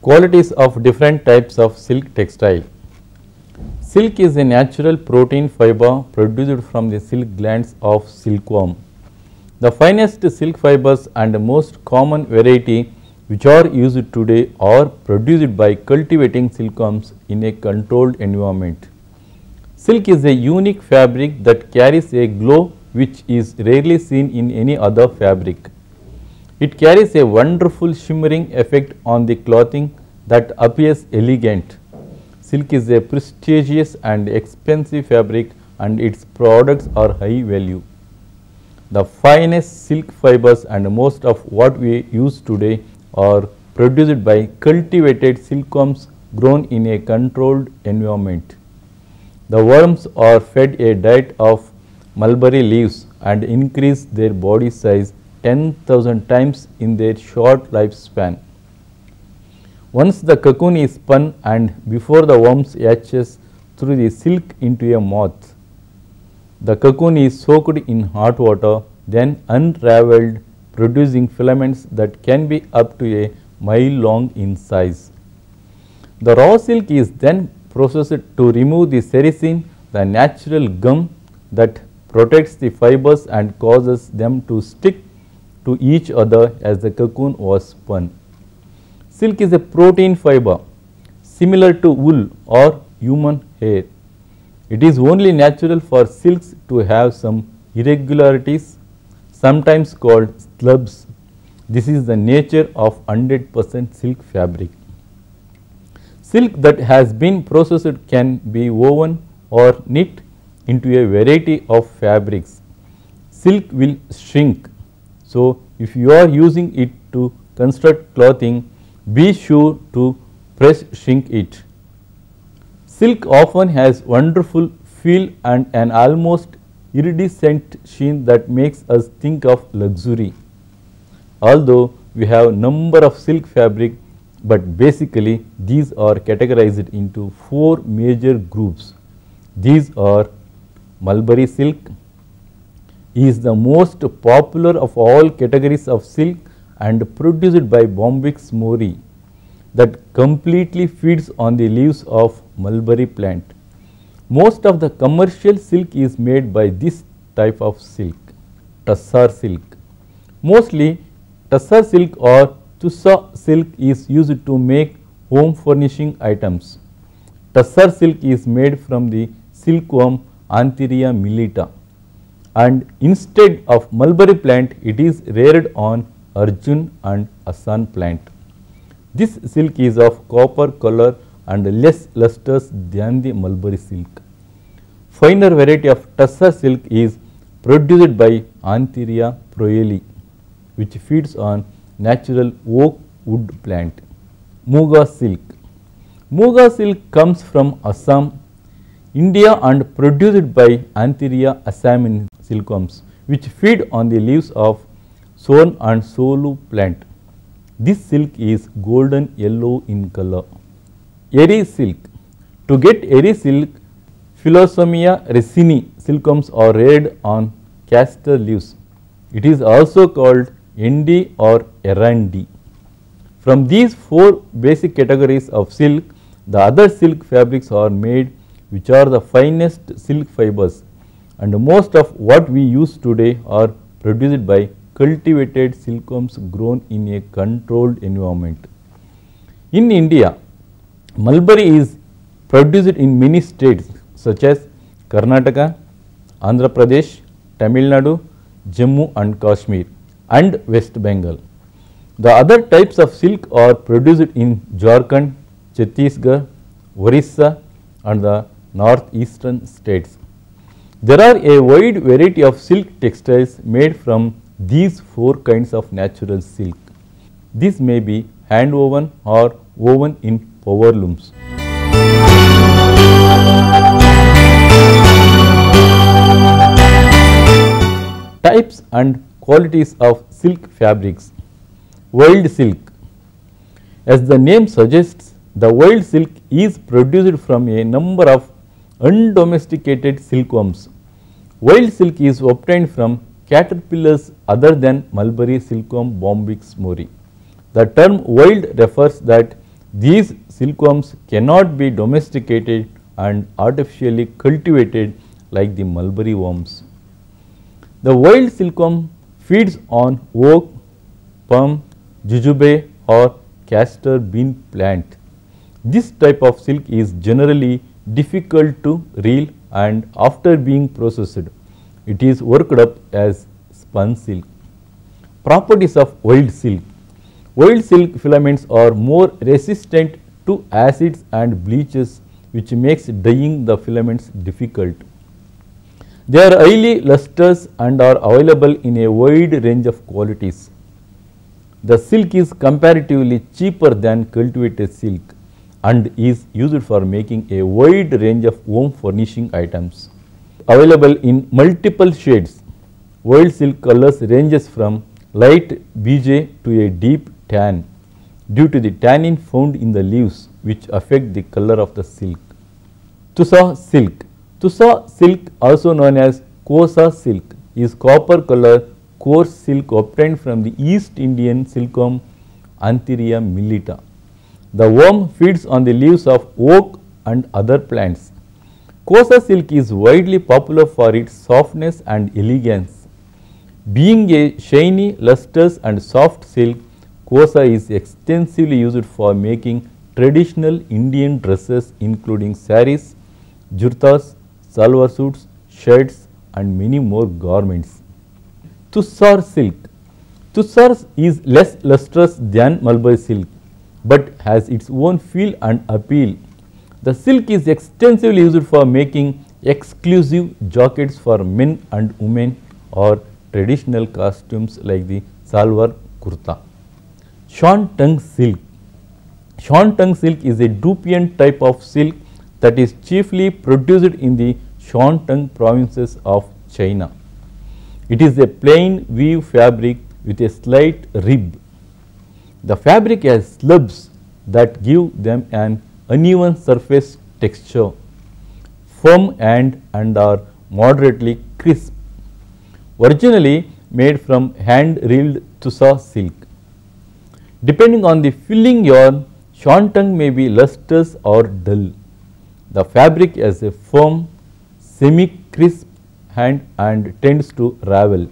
Qualities of different types of silk textile. Silk is a natural protein fiber produced from the silk glands of silkworm. The finest silk fibers and most common variety which are used today are produced by cultivating silkworms in a controlled environment. Silk is a unique fabric that carries a glow which is rarely seen in any other fabric. It carries a wonderful shimmering effect on the clothing that appears elegant. Silk is a prestigious and expensive fabric and its products are high value. The finest silk fibers and most of what we use today are produced by cultivated silkworms grown in a controlled environment. The worms are fed a diet of mulberry leaves and increase their body size 10,000 times in their short lifespan. Once the cocoon is spun and before the worms hatches through the silk into a moth, the cocoon is soaked in hot water, then unraveled, producing filaments that can be up to a mile long in size. The raw silk is then processed to remove the sericin, the natural gum that protects the fibers and causes them to stick to each other as the cocoon was spun. Silk is a protein fiber similar to wool or human hair. It is only natural for silks to have some irregularities, sometimes called stubs. This is the nature of 100% silk fabric. Silk that has been processed can be woven or knit into a variety of fabrics. Silk will shrink. So, if you are using it to construct clothing, be sure to press shrink it. Silk often has wonderful feel and an almost iridescent sheen that makes us think of luxury. Although we have number of silk fabric, but basically these are categorized into 4 major groups. These are mulberry silk, is the most popular of all categories of silk and produced by Bombyx mori that completely feeds on the leaves of mulberry plant. Most of the commercial silk is made by this type of silk, tussar silk. Mostly tussar silk or tussa silk is used to make home furnishing items. Tussar silk is made from the silkworm Antheria millata, and instead of mulberry plant it is reared on Arjun and Assam plant. This silk is of copper color and less lustrous than the mulberry silk. Finer variety of tussar silk is produced by Antheria proeli, which feeds on natural oak wood plant. Muga silk. Muga silk comes from Assam, India and produced by Antheria assamin silkworms, which feed on the leaves of Son and Solu plant. This silk is golden yellow in color. Eri silk. To get eri silk, Philosomia resini silkworms are reared on castor leaves. It is also called Endi or Erandi. From these 4 basic categories of silk, the other silk fabrics are made which are the finest silk fibers, and most of what we use today are produced by cultivated silkworms grown in a controlled environment. In India, mulberry is produced in many states such as Karnataka, Andhra Pradesh, Tamil Nadu, Jammu and Kashmir and West Bengal. The other types of silk are produced in Jharkhand, Chhattisgarh, Orissa and the northeastern states. There are a wide variety of silk textiles made from these 4 kinds of natural silk. This may be hand woven or woven in power looms. Types and qualities of silk fabrics. Wild silk. As the name suggests, the wild silk is produced from a number of undomesticated silkworms. Wild silk is obtained from caterpillars other than mulberry silkworm Bombyx mori. The term wild refers that These silkworms cannot be domesticated and artificially cultivated like the mulberry worms. The wild silkworm feeds on oak, palm, jujube or castor bean plant. This type of silk is generally difficult to reel, and after being processed, it is worked up as spun silk. Properties of wild silk. Wild silk filaments are more resistant to acids and bleaches, which makes dyeing the filaments difficult. They are highly lustrous and are available in a wide range of qualities. The silk is comparatively cheaper than cultivated silk and is used for making a wide range of home furnishing items. Available in multiple shades. Wild silk colors ranges from light beige to a deep tan due to the tannin found in the leaves, which affect the color of the silk. Tussa silk. Tussa silk, also known as Kosa silk, is copper color coarse silk obtained from the East Indian silkworm Antheria millita. The worm feeds on the leaves of oak and other plants. Kosa silk is widely popular for its softness and elegance. Being a shiny, lustrous and soft silk, Kosa is extensively used for making traditional Indian dresses including saris, jurtas, salwar suits, shirts and many more garments. Tussar silk. Tussar is less lustrous than mulberry silk but has its own feel and appeal. The silk is extensively used for making exclusive jackets for men and women or traditional costumes like the salwar kurta. Shantung silk. Shantung silk is a dupiant type of silk that is chiefly produced in the Shantung provinces of China. It is a plain weave fabric with a slight rib. The fabric has slubs that give them an uneven surface texture, firm and are moderately crisp. Originally made from hand-reeled Tussa silk. Depending on the filling yarn, Shantung may be lustrous or dull. The fabric has a firm, semi-crisp hand and tends to ravel.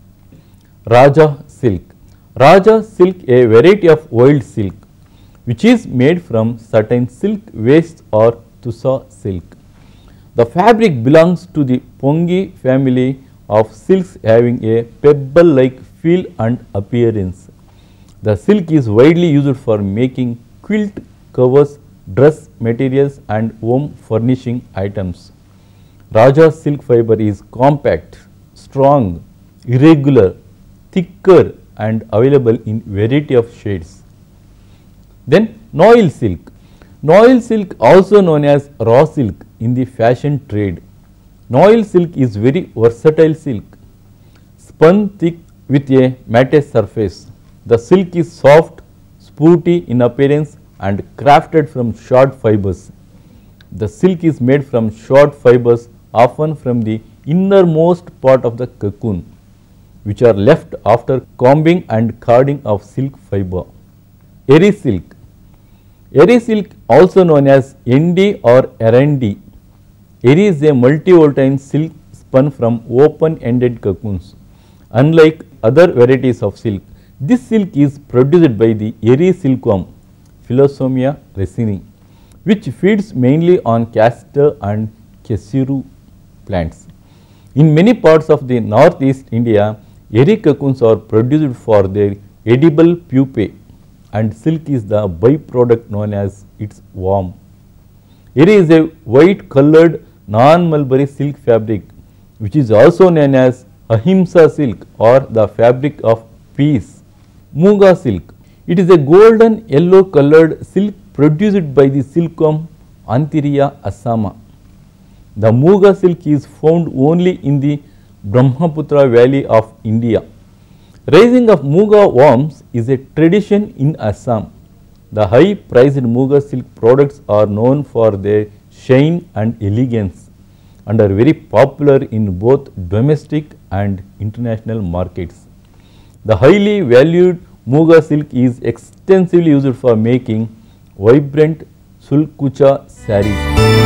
Raja silk. Raja silk, a variety of wild silk, which is made from certain silk wastes or Tussa silk. The fabric belongs to the Pongi family of silks having a pebble-like feel and appearance. The silk is widely used for making quilt covers, dress materials and home furnishing items. Raja silk fiber is compact, strong, irregular, thicker and available in variety of shades. Then noil silk. Noil silk, also known as raw silk in the fashion trade. Noil silk is very versatile silk, spun thick with a matte surface. The silk is soft, spooty in appearance and crafted from short fibers. The silk is made from short fibers, often from the innermost part of the cocoon, which are left after combing and carding of silk fiber. Eri silk. Eri silk, also known as Endi or Erandi. Eri is a multivoltine silk spun from open-ended cocoons. Unlike other varieties of silk, this silk is produced by the Eri silkworm, Philosomia resini, which feeds mainly on castor and kesiru plants. In many parts of the northeast India, Eri cocoons are produced for their edible pupae and silk is the byproduct known as its worm. Eri is a white colored non-mulberry silk fabric which is also known as ahimsa silk or the fabric of peace. Muga silk. It is a golden yellow colored silk produced by the silkworm Antheria assama. The Muga silk is found only in the Brahmaputra valley of India. Raising of Muga worms is a tradition in Assam. The high priced Muga silk products are known for their shine and elegance and are very popular in both domestic and international markets. The highly valued Muga silk is extensively used for making vibrant Sericulture sarees.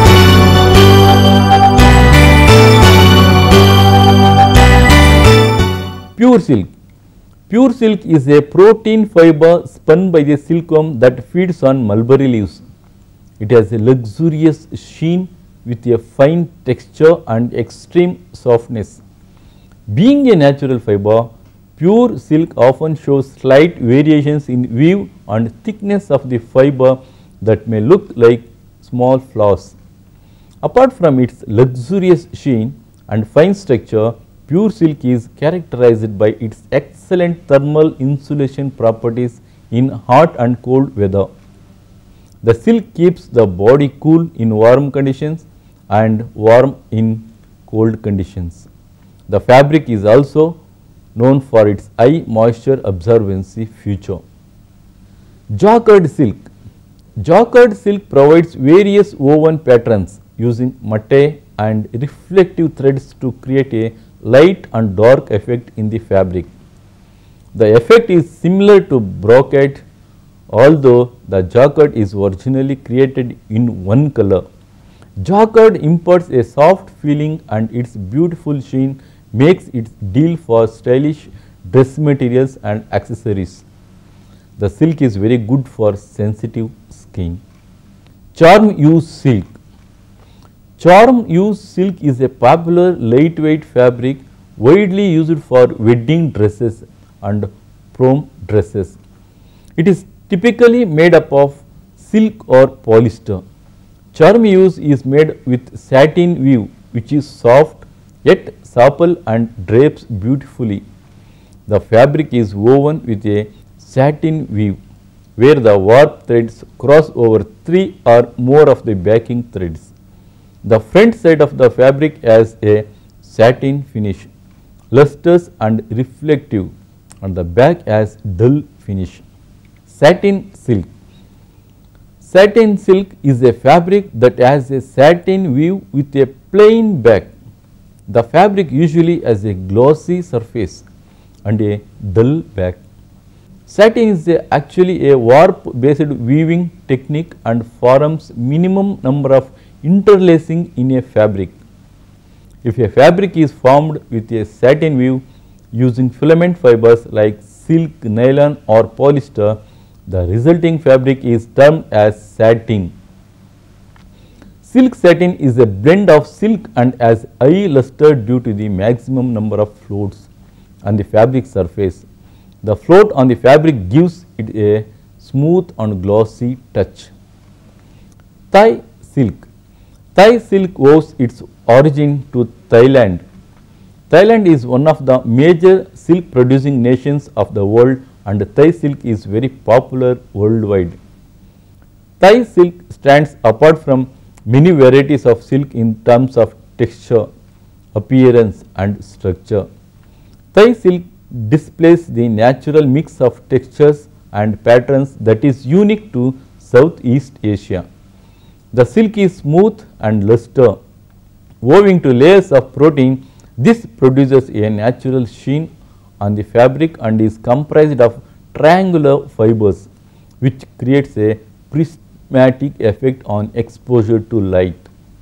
Pure silk. Pure silk is a protein fiber spun by the silkworm that feeds on mulberry leaves. It has a luxurious sheen with a fine texture and extreme softness. Being a natural fiber, pure silk often shows slight variations in weave and thickness of the fiber that may look like small flaws. Apart from its luxurious sheen and fine structure, pure silk is characterized by its excellent thermal insulation properties in hot and cold weather. The silk keeps the body cool in warm conditions and warm in cold conditions. The fabric is also known for its high moisture absorbency feature. Jacquard silk. Jacquard silk provides various woven patterns using matte and reflective threads to create a light and dark effect in the fabric. The effect is similar to brocade, although the jacquard is originally created in one color. Jacquard imparts a soft feeling and its beautiful sheen makes it ideal for stylish dress materials and accessories. The silk is very good for sensitive skin. Charm use silk. Charm use silk is a popular lightweight fabric widely used for wedding dresses and prom dresses. It is typically made up of silk or polyester. Charm use is made with satin weave, which is soft yet supple and drapes beautifully. The fabric is woven with a satin weave, where the warp threads cross over 3 or more of the backing threads. The front side of the fabric has a satin finish, lustrous and reflective, and the back has dull finish. Satin silk. Satin silk is a fabric that has a satin weave with a plain back. The fabric usually has a glossy surface and a dull back. Satin is actually a warp based weaving technique and forms minimum number of interlacing in a fabric. If a fabric is formed with a satin weave using filament fibers like silk, nylon or polyester, the resulting fabric is termed as satin. Silk satin is a blend of silk and has high luster due to the maximum number of floats on the fabric surface. The float on the fabric gives it a smooth and glossy touch. Thai silk. Thai silk owes its origin to Thailand. Thailand is one of the major silk producing nations of the world, and Thai silk is very popular worldwide. Thai silk stands apart from many varieties of silk in terms of texture, appearance and structure. Thai silk displays the natural mix of textures and patterns that is unique to Southeast Asia. The silk is smooth and luster. Owing to layers of protein, this produces a natural sheen on the fabric and is comprised of triangular fibers, which creates a prismatic effect on exposure to light.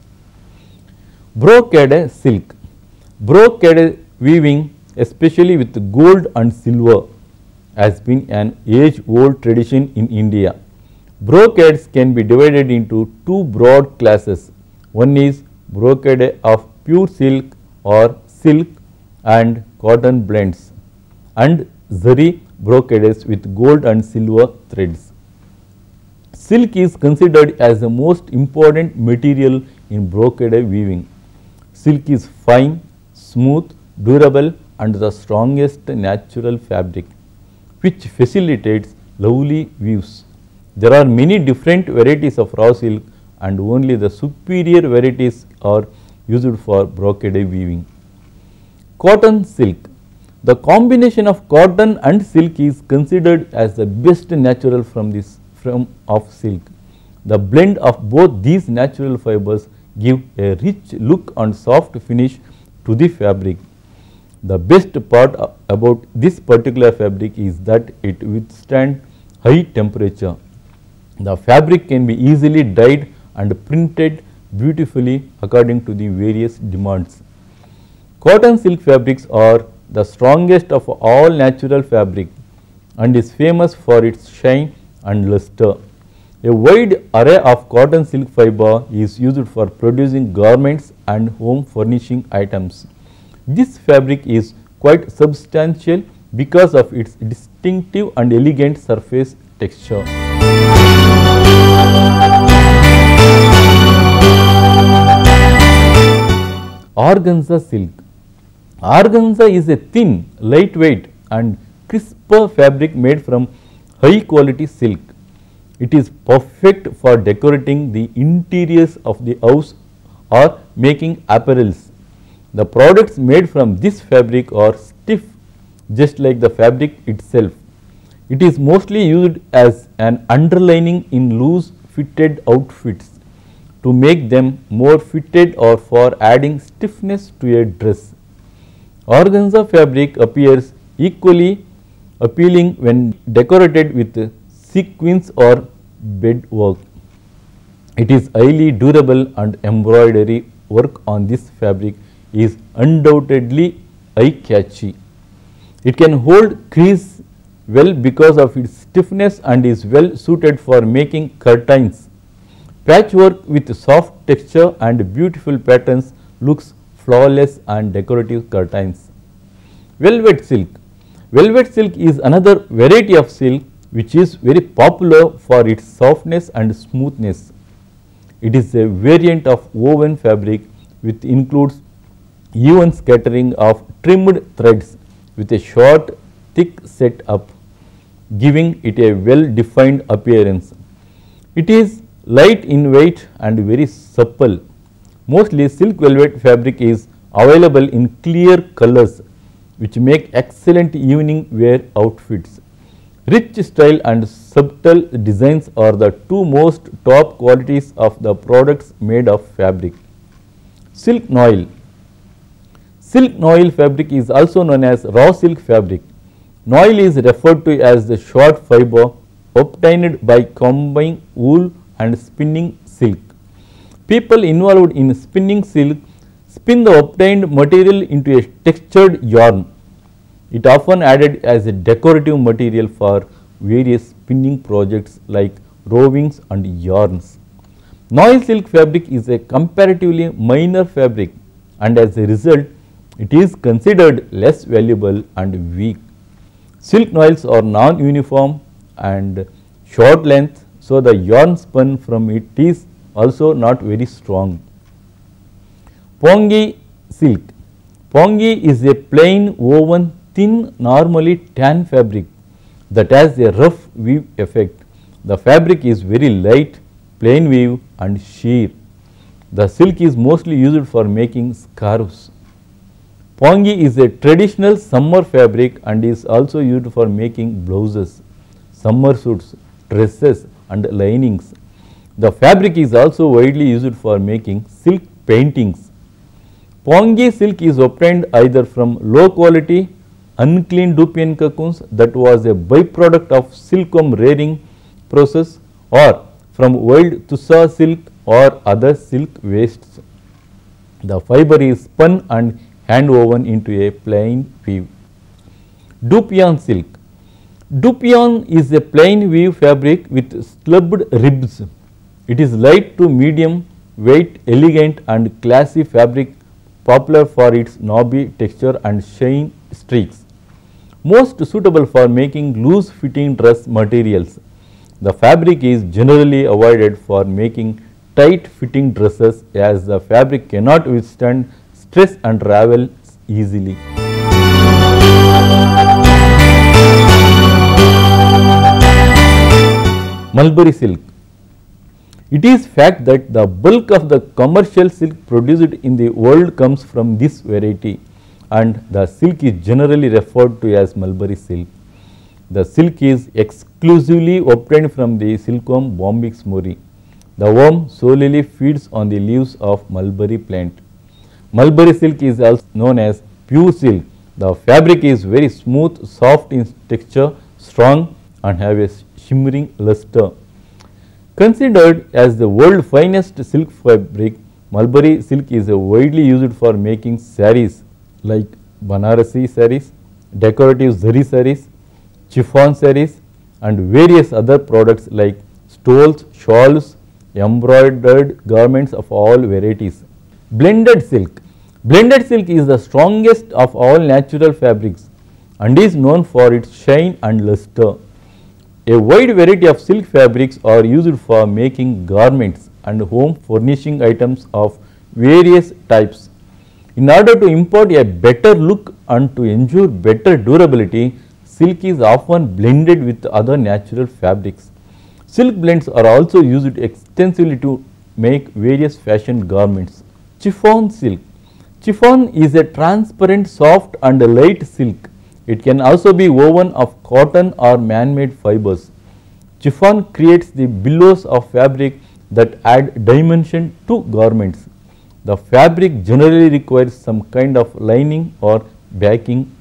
Brocade silk. Brocade weaving, especially with gold and silver, has been an age-old tradition in India. Brocades can be divided into two broad classes. One is brocade of pure silk or silk and cotton blends, and zari brocades with gold and silver threads. Silk is considered as the most important material in brocade weaving. Silk is fine, smooth, durable and the strongest natural fabric, which facilitates lovely weaves. There are many different varieties of raw silk and only the superior varieties are used for brocade weaving. Cotton silk. The combination of cotton and silk is considered as the best natural form of silk. The blend of both these natural fibers give a rich look and soft finish to the fabric. The best part about this particular fabric is that it withstands high temperature. The fabric can be easily dyed and printed beautifully according to the various demands. Cotton silk fabrics are the strongest of all natural fabric and is famous for its shine and luster. A wide array of cotton silk fiber is used for producing garments and home furnishing items. This fabric is quite substantial because of its distinctive and elegant surface texture. Organza silk. Organza is a thin, lightweight and crisper fabric made from high quality silk. It is perfect for decorating the interiors of the house or making apparels. The products made from this fabric are stiff, just like the fabric itself. It is mostly used as an underlining in loose fitted outfits to make them more fitted or for adding stiffness to a dress. Organza fabric appears equally appealing when decorated with sequins or beadwork. It is highly durable and embroidery work on this fabric is undoubtedly eye-catchy. It can hold crease well because of its stiffness and is well suited for making curtains. Patchwork with soft texture and beautiful patterns looks flawless on decorative curtains. Velvet silk. Velvet silk is another variety of silk which is very popular for its softness and smoothness. It is a variant of woven fabric which includes even scattering of trimmed threads with a short thick set up, giving it a well defined appearance. It is light in weight and very supple. Mostly silk velvet fabric is available in clear colors which make excellent evening wear outfits. Rich style and subtle designs are the two most top qualities of the products made of fabric. Silk noil. Silk noil fabric is also known as raw silk fabric. Noil is referred to as the short fiber obtained by combining wool and spinning silk. People involved in spinning silk spin the obtained material into a textured yarn. It often added as a decorative material for various spinning projects like rovings and yarns. Noil silk fabric is a comparatively minor fabric and as a result it is considered less valuable and weak. Silk noils are non-uniform and short length, so the yarn spun from it is also not very strong. Pongi silk. Pongi is a plain woven thin normally tan fabric that has a rough weave effect. The fabric is very light, plain weave and sheer. The silk is mostly used for making scarves. Pongi is a traditional summer fabric and is also used for making blouses, summer suits, dresses and linings. The fabric is also widely used for making silk paintings. Pongi silk is obtained either from low quality unclean Dupian cocoons that was a byproduct of silkworm rearing process or from wild tussa silk or other silk wastes. The fiber is spun and hand woven into a plain weave. Dupion silk. Dupion is a plain weave fabric with stubbed ribs. It is light to medium weight, elegant and classy fabric popular for its knobby texture and shine streaks. Most suitable for making loose fitting dress materials. The fabric is generally avoided for making tight fitting dresses as the fabric cannot withstand stress and ravel easily. Mulberry silk. It is fact that the bulk of the commercial silk produced in the world comes from this variety and the silk is generally referred to as mulberry silk. The silk is exclusively obtained from the silkworm Bombyx mori. The worm solely feeds on the leaves of mulberry plant. Mulberry silk is also known as pure silk. The fabric is very smooth, soft in texture, strong and have a shimmering luster. Considered as the world's finest silk fabric, Mulberry silk is widely used for making saris like Banarasi saris, decorative zari saris, chiffon saris and various other products like stoles, shawls, embroidered garments of all varieties. Blended silk. Blended silk is the strongest of all natural fabrics and is known for its shine and luster. A wide variety of silk fabrics are used for making garments and home furnishing items of various types. In order to impart a better look and to ensure better durability, silk is often blended with other natural fabrics. Silk blends are also used extensively to make various fashion garments. Chiffon silk. Chiffon is a transparent, soft and light silk. It can also be woven of cotton or man-made fibers. Chiffon creates the billows of fabric that add dimension to garments. The fabric generally requires some kind of lining or backing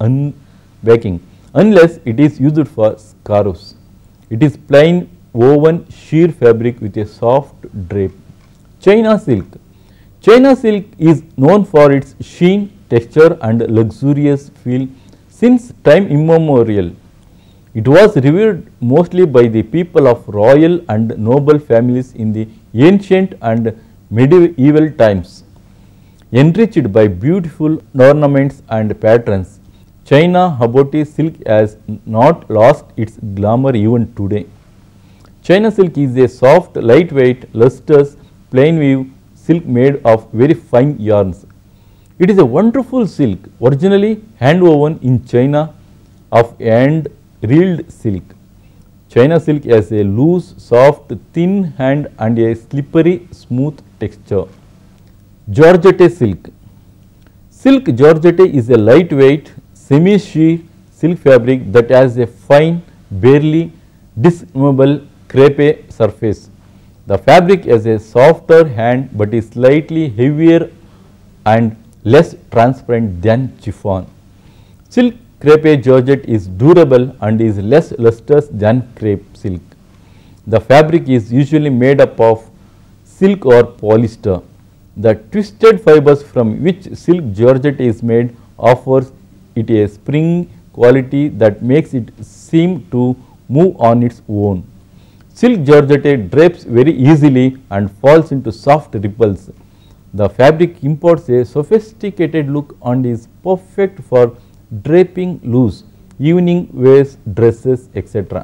unless it is used for scarves. It is plain woven sheer fabric with a soft drape. China silk. China silk is known for its sheen, texture and luxurious feel since time immemorial. It was revered mostly by the people of royal and noble families in the ancient and medieval times. Enriched by beautiful ornaments and patterns, China Haboti silk has not lost its glamour even today. China silk is a soft, lightweight, lustrous, plain weave silk made of very fine yarns. It is a wonderful silk, originally hand woven in China of and reeled silk. China silk has a loose, soft, thin hand and a slippery, smooth texture. Georgette silk. Silk georgette is a lightweight, semi-sheer silk fabric that has a fine, barely discernible crepe surface. The fabric has a softer hand but is slightly heavier and less transparent than chiffon. Silk crepe georgette is durable and is less lustrous than crepe silk. The fabric is usually made up of silk or polyester. The twisted fibers from which silk georgette is made offers it a spring quality that makes it seem to move on its own. Silk georgette drapes very easily and falls into soft ripples. The fabric imparts a sophisticated look and is perfect for draping loose, evening wears, dresses, etc.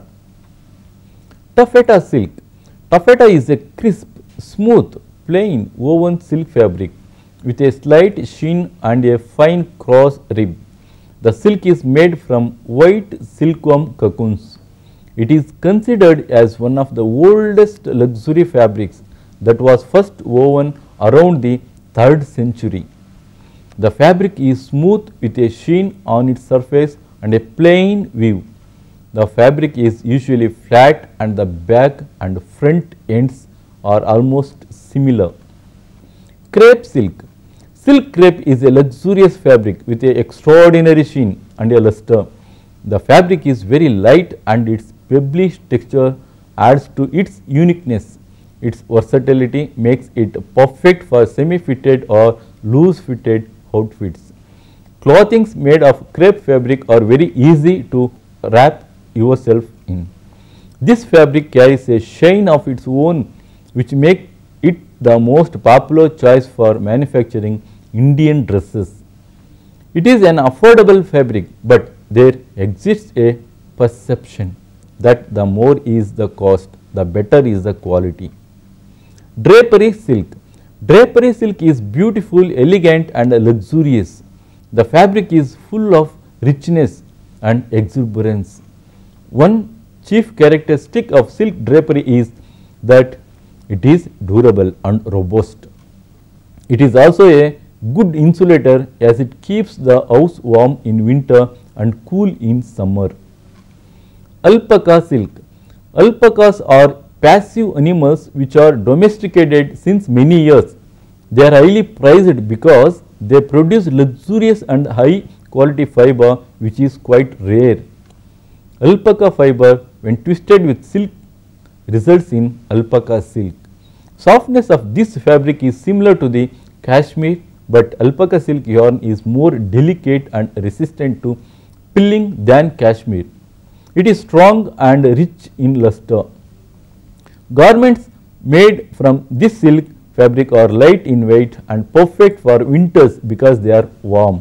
Taffeta silk. Taffeta is a crisp, smooth, plain woven silk fabric with a slight sheen and a fine cross rib. The silk is made from white silkworm cocoons. It is considered as one of the oldest luxury fabrics that was first woven around the 3rd century. The fabric is smooth with a sheen on its surface and a plain weave. The fabric is usually flat and the back and front ends are almost similar. Crepe silk. Silk crepe is a luxurious fabric with an extraordinary sheen and a luster. The fabric is very light and its pebblish texture adds to its uniqueness. Its versatility makes it perfect for semi-fitted or loose-fitted outfits. Clothings made of crepe fabric are very easy to wrap yourself in. This fabric carries a shine of its own which makes it the most popular choice for manufacturing Indian dresses. It is an affordable fabric, but there exists a perception that the more is the cost, the better is the quality. Drapery silk. Drapery silk is beautiful, elegant and luxurious. The fabric is full of richness and exuberance. One chief characteristic of silk drapery is that it is durable and robust. It is also a good insulator as it keeps the house warm in winter and cool in summer. Alpaca silk. Alpacas are passive animals which are domesticated since many years. They are highly prized because they produce luxurious and high quality fiber which is quite rare. Alpaca fiber when twisted with silk results in alpaca silk. Softness of this fabric is similar to the cashmere, but alpaca silk yarn is more delicate and resistant to pilling than cashmere. It is strong and rich in luster. Garments made from this silk fabric are light in weight and perfect for winters because they are warm.